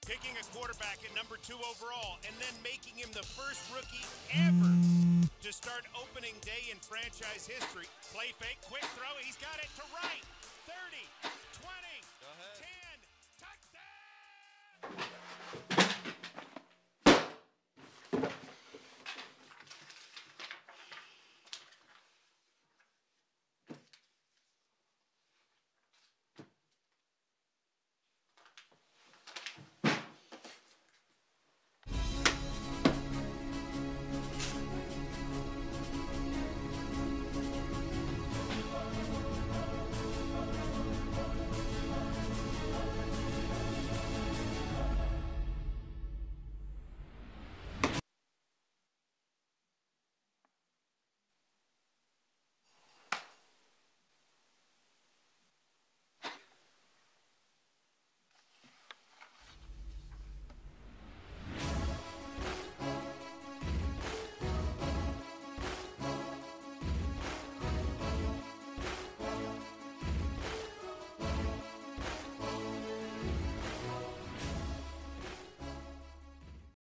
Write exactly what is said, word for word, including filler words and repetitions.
Picking a quarterback at number two overall and then making him the first rookie ever to start opening day in franchise history. Play fake, quick throw. He's got it to right. thirty, twenty, ten.